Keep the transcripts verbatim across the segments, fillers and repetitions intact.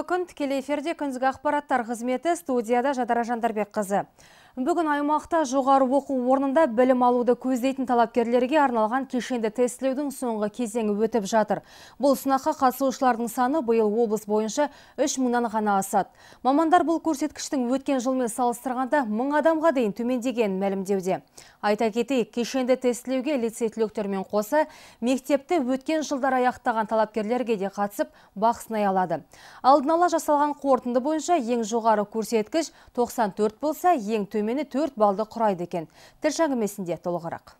Қайырлы күн, тікелей эфирде күндізгі ақпараттар қызметі, студияда Жадара Жандарбек қызы. Бүгін аймақта жоғары оқу орнында білім алуды көздейтін талапкерлерге арналған кешенді тестілеудің соңғы кезеңі өтіп жатыр. Бұл сынаққа қатысушылардың саны биыл облыс бойынша үш мыңнан ғана асады. Мамандар бұл көрсеткіштің өткен жылмен салыстырғанда мың адамға дейін төмендеген мәлімдеуде. Айта кетейік, кешенді тестілеуге лицей түлектермен қоса мектепті өткен жылдар аяқтаған талапкерлерге де қатысып бақ сынай алады. Алдын ала жасалған қорытынды бойынша ең жоғары көрсеткіш тоқсан төрт болса, ең төмені төрт балды құрайды екен. Тілші әңгімесінде толығырақ.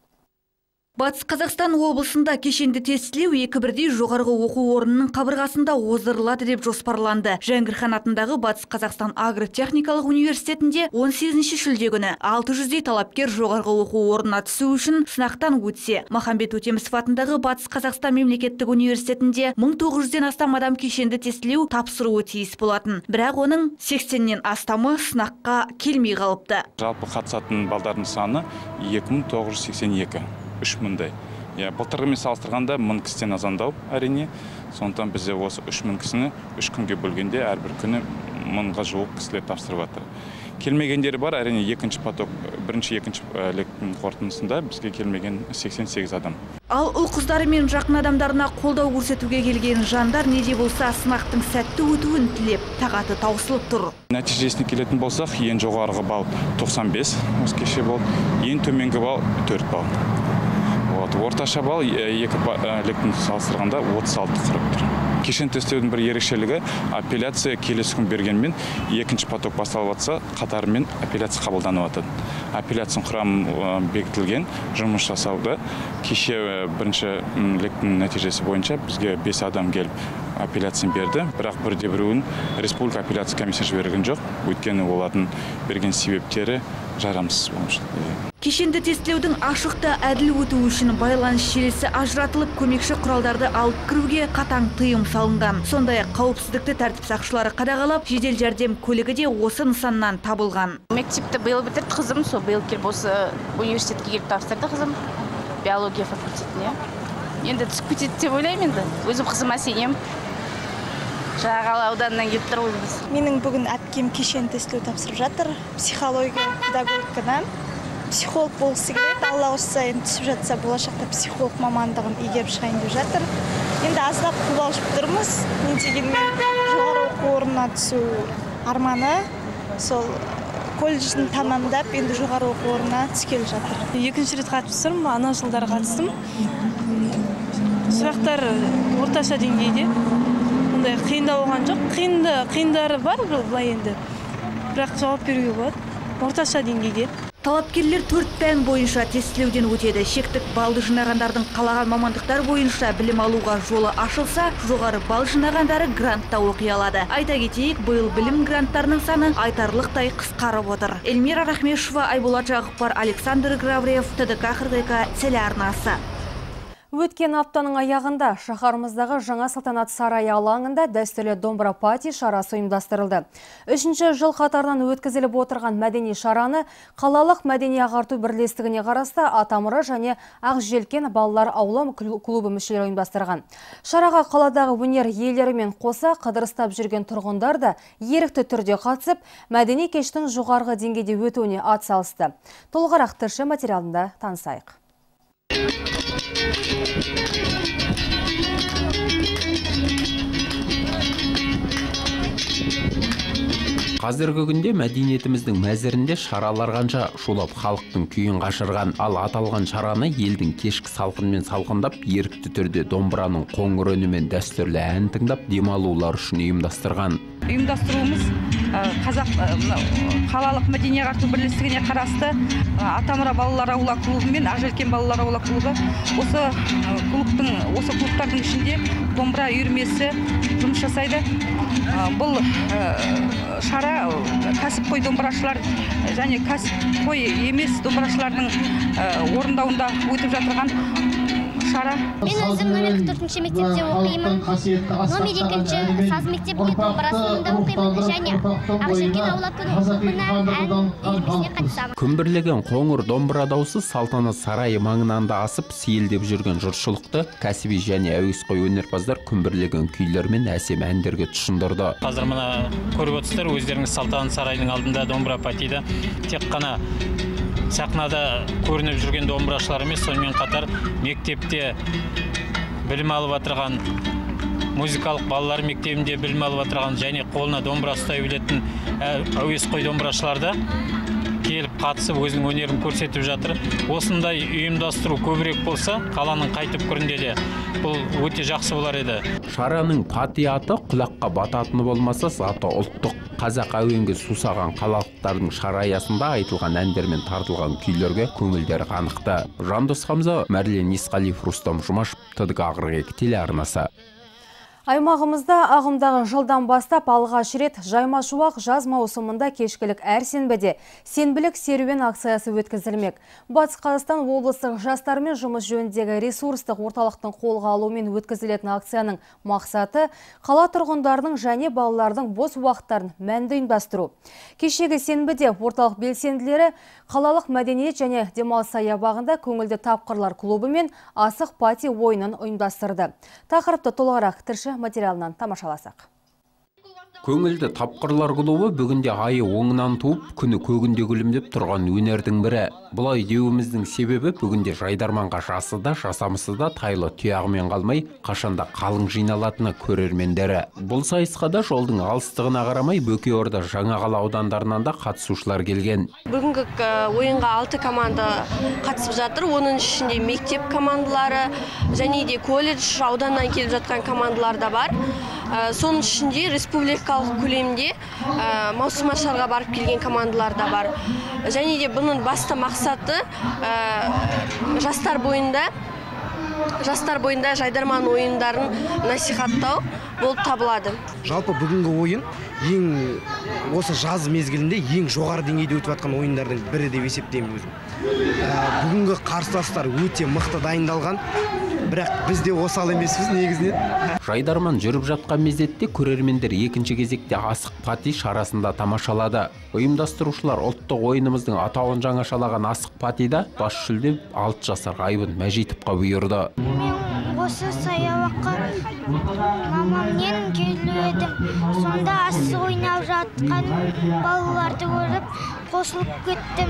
Батыс Қазақстан облысында кешенді тестілеу екі бірдей жоғарғы оқу орнының қабырғасында оздырылады деп жоспарланды. Жәңгірхан атындағы Батыс Қазақстан агротехникалық университетінде он сегізінші шілде күні алты жүздей талапкер жоғарғы оқу орнына түсу үшін сынақтан өтсе, Махамбет Өтемісов атындағы Батыс Қазақстан мемлекеттік университетінде мың тоғыз жүзден астам адам кешенді тестілеу тапсыруы тиіс болатын. Бірақ оның сексеннен астамы сынаққа келмей қалыпты. Жалпы қатысатын балдардың саны екі мың тоғыз жүз сексен екі. үш мыңдай. Былтырғымен салыстырғанда мың кісіден азандау әрине. Сондықтан бізде осы үш мың кісіні үш күнге бөлгенде әрбір күні мыңға жуық кісілер тапсырып жатыр. Келмегендері бар, әрине екінші поток, бірінші екінші лектің қорытындысында бізге келмеген сексен сегіз адам. Ал ұл қыздары мен жақын адамдарына қолдау көрсетуге келген жандар неде болса сынақтың сәтті өтуін тілеп, тағаты таусылып тұр. Нәтижесіне келетін болсақ, ең жоғарғы балл тоқсан бес, осы кеше болды, ең төменгі балл төрт балл. Орташа балл екі лектің салыстырғанда отыз алты құрып тұр. Кешен тестілеудің бір ерекшелігі апелляция келесі күн бергенмен екінші поток басталып жатса, қатарымен апелляция қабылданып жатады. Апелляцияның құрамы бекітілген жұмыс жасауда кеше бірінші лектің нәтижесі бойынша бізге бес адам келіп апелляцияны берді, бірақ бірде біреуін республика апелляция комиссиясы жіберген жоқ, өйткені олардың берген себептері жарамсыз болмыш. Кешенді тестілеудің ашықта әділ өтуі үшін байланыс желісі ажыратылып, көмекші құралдарды алып кіруге қатаң тыйым салынған. Сондай-ақ қауіпсіздікті тәртіп сақшылары қадағалап, жедел жәрдем көлігі де осы нысаннан табылған. Мектепті биыл бітірді қызым, сол биыл келіп осы университетке келіп тапсырды қызым, биология факультетіне. Енді түсіп кетеді деп ойлаймын енді. Өзім қызыма сенем. Жағалы ауданынан келіп тұрмыз. Менің бүгін әпкем кешенді тестілеу тапсырып жатыр. Психология, педагогикадан психолог болғысы келеді. Алла қосса, енді түсіп жатса болашақта психолог мамандығын игеріп шығайын деп жатыр. Енді аздап қобалжып тұрмыз. Не дегенмен жоғары оқу орнына түсу арманы, сол колледжін тамамдап, енді жоғары оқу орнына түскелі жатыр. Екінші рет қатысып тұрмын, ана жылдары қатыстым. Сұрақтар орташа деңгейде. Ондай қиындау болған жоқ. Қиынды, қиындары бар былай енді. Бірақ жауап беруге болады. Орташа деңгейде. Талапкерлер төрт пән бойынша тестілеуден өтеді. Шектік балды жинағандардың қалаған мамандықтар бойынша білім алуға жолы ашылса, жоғары балл жинағандары грантта оқи алады. Айта кетейік, биыл білім гранттарының саны айтарлықтай қысқарып отыр. Эльмира Рахмешова, Айболат Жағыпар, Александр Гравриев, ТДК қырық екі телеарнасы. Өткен аптаның аяғында шаһарымыздағы жаңа салтанат сарайы алаңында дәстүрлі домбыра пати шарасы ұйымдастырылды. Үшінші жыл қатарынан өткізіліп отырған мәдени шараны қалалық мәдени ағарту бірлестігіне қарасты Атамұра және Ақжелкен балалар аулы клубы мүшелері ұйымдастырған. Шараға қаладағы өнер иелерімен қоса қыдырыстап жүрген тұрғындар да ерікті түрде қатысып, мәдени кештің жоғарғы деңгейде өтуіне атсалысты. Толығырақ тілші материалында танысайық. Қазіргі күнде мәдениетіміздің мәзірінде шаралар қанша шулап халықтың күйін қашырған, ал аталған шараны елдің кешкі салқынмен салқындап, ерікті түрде домбыраның қоңыр үнімен дәстүрлі ән тыңдап, демалулар үшін ұйымдастырған. Ұйымдастыруымыз қазақ қалалық мәдени ағарту бірлестігіне қарасты Атамұра балалар аула клубы мен Ақжелкен балалар аула клубы. Осы клубтың, осы клубтардың ішінде домбыра үйірмесі жұмыс жасайды. Бұл шара кәсіпқой домбырашылар және кәсіпқой емес домбырашылардың орындауында өтіп жатырған шара. Мен өзім номер төртінші мектепте оқимын. Номер екінші саз мектебінде домбырасында оқимын және Ақжелкен аула күніне ән үйірмесіне қатысамын. Күмбірлеген қоңыр домбыра дауысы салтанат сарайы маңынан асып сейілдеп жүрген жұртшылықты кәсіби және әуесқой өнерпаздар күмбірлеген күйлермен әсем әндерге тұшындырды. Қазір мына көріп отырсыздар, өздеріңіз салтанат сарайының алдында домбыра патиді тек қана сахнада көрініп жүрген домбырашылар емес, сонымен қатар мектепте білім алып отырған, музыкалық балалар мектебінде білім алып отырған және қолына домбыра ұстай білетін әуесқой домбырашыларда келіп қатысып өзінің өнерін көрсетіп жатыр. Осындай ұйымдастыру көбірек болса, қаланың қай түкпірінде де бұл өте жақсы болар еді. Шараның патиаты құлаққа бататыны болмаса, заты ұлттық қазақ әуенге сусаған қалалықтардың шара аясында айтылған әндер мен тартылған күйлерге көңілдері қанықты. Жандос Хамза, Мәрлен Исқалиев, Рустам Жұмашев, ТДК қырық екі телеарнасы. Аймағымызда ағымдағы жылдан бастап алғаш рет жайма шуақ жаз маусымында кешкілік әр сенбіде сенбілік серуен акциясы өткізілмек. Батыс Қазақстан облыстық жастармен жұмыс жөніндегі ресурстық орталықтың қолға алуымен өткізілетін акцияның мақсаты қала тұрғындарының және балалардың бос уақыттарын мәнді ұйымдастыру. Кешегі сенбіде орталық белсенділері қалалық мәдениет және демалыс саябағында көңілді тапқырлар клубы мен асық пати ойынын ұйымдастырды. Тақырыпты толығырақ тілші материалынан тамашаласақ. Көңілді тапқырлар клубы бүгінде айы оңынан туып, күні көгінде күлімдеп тұрған өнердің бірі. Бұлай деуіміздің себебі бүгінде жайдарманға жасы да, жасамысы да тайлы тұяғымен қалмай, қашанда қалың жиналатыны көрермендері. Бұл сайысқа да жолдың алыстығына қарамай Бөкейорда, Жаңақала аудандарынан да қатысушылар келген. Бүгінгі ойынға алты команда қатысып жатыр. Оның ішінде мектеп командалары және де колледж, ауданнан келіп жатқан командалар да бар. Соның ішінде республикалық көлемде маусымашарға барып келген командалар да бар. Және де бұның басты мақсаты жастар бойында жастар бойында жайдарман ойындарын насихаттау болып табылады. Жалпы бүгінгі ойын ең осы жаз мезгілінде ең жоғары деңгейде өтіп жатқан ойындардың бірі деп есептеймін өзім. Бүгінгі қарсыластар өте мықты дайындалған, бірақ біз де осал емеспіз негізінен. Жайдарман жүріп жатқан мезетте көрермендер екінші кезекте асық пати шарасында тамашалады. Ұйымдастырушылар ұлттық ойынымыздың атауын жаңашалаған асық патида бас жүлде алты жасар Айбын Мәжитовқа бұйырды. Мен осы саябаққа мамаммен келдім. Сонда асық ойнап жатқан балаларды көріп қосылып кеттім.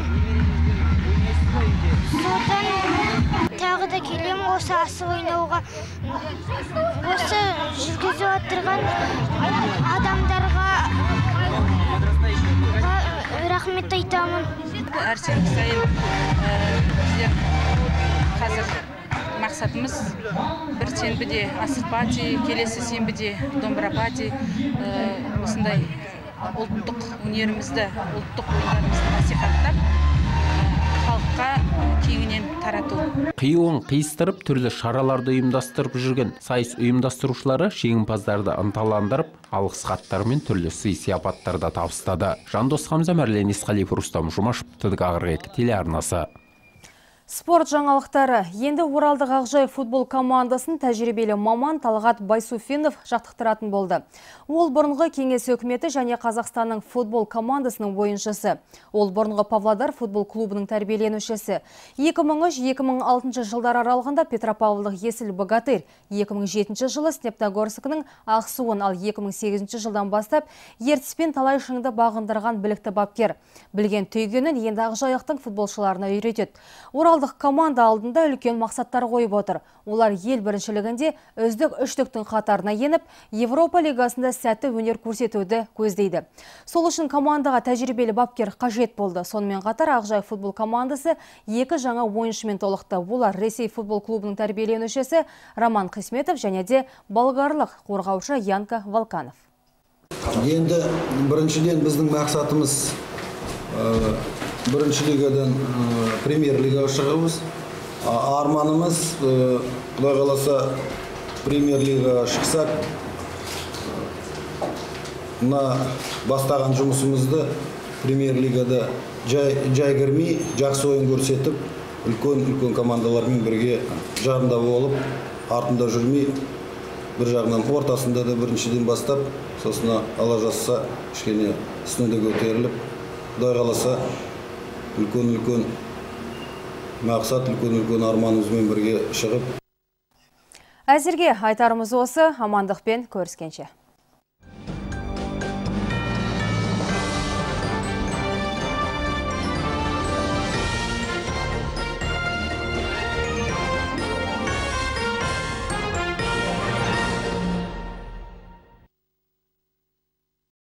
Содан тағы да келем осы асық ойнауға. Осы жүргізіп отырған адамдарға рахмет айтамын. Әр сенбі сайын біздер қазір мақсатымыз бір сенбіде асық пати, келесі сенбіде домбыра пати, осындай ұлттық өнерімізді, ұлттық ойындарымызды насихаттап, халыққа кеңінен тарату. Қиюын қиыстырып, түрлі шараларды ұйымдастырып жүрген сайыс ұйымдастырушылары жеңімпаздарды ынталандырып, алғыс хаттар мен түрлі сый сияпаттарда табыстады. Жандос Хамза, Мәрлен Исқалиев, Рустам Жұмашев, ТДК қырық екі телеарнасы. Спорт жаңалықтары. Енді Оралдық Ақжай футбол командасын тәжірибелі маман Талғат Байсуфинов жаттықтыратын болды. Ол бұрынғы Кеңес өкіметі және Қазақстанның футбол командасының ойыншысы. Ол бұрынғы Павлодар футбол клубының тәрбиеленушісі. екі мың үш - екі мың алтыншы жылдар аралығында Петропавлдық Есіл Богатырь, екі мың жетінші жылы Степногорскінің Ақсуын, ал екі мың сегізінші жылдан бастап Ертіспен талай шыңды бағындырған білікті бапкер. Білген түйгенін енді Ақжайықтың футболшыларына үйретеді. Оралдық команда алдында үлкен мақсаттар қойып отыр. Олар ел біріншілігінде үздік үштіктің қатарына еніп, Европа лигасында сәтті өнер көрсетуді көздейді. Сол үшін командаға тәжірибелі бапкер қажет болды. Сонымен қатар Ақжай футбол командасы екі жаңа ойыншымен толықты. Олар Ресей футбол клубының тәрбиеленушісі Роман Қисметов және де болгарлық қорғаушы Янка Волканов. Енді біріншіден біздің мақсатымыз бірінші лигадан премьер лигаға шығуымыз. Арманымыз, Құдай қаласа, премьер лигаға шықсақ, мына бастаған жұмысымызды премьер лигада жай кірмей, жақсы ойын көрсетіп, үлкен-үлкен командалармен бірге жарында болып, артында жүрмей, бір жағынан ортасында да біріншіден бастап, сосын Алла жазса, кішкене үстіне де көтеріліп, Құдай қаласа үлкен-үлкен мақсат, үлкен-үлкен арманымызбен бірге шығып. Әзірге айтарымыз осы, амандықпен көріскенше.